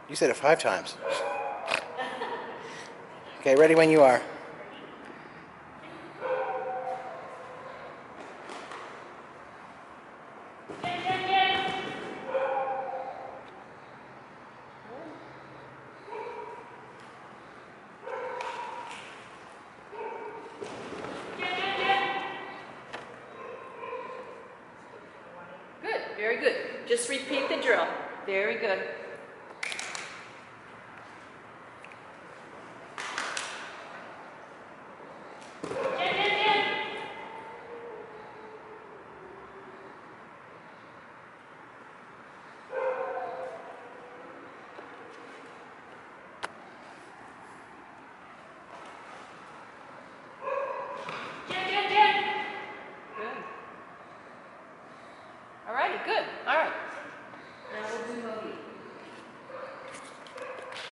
You said it 5 times. Okay, ready when you are. Good, very good. Just repeat the drill. Very good. Good. All righty, good. All right.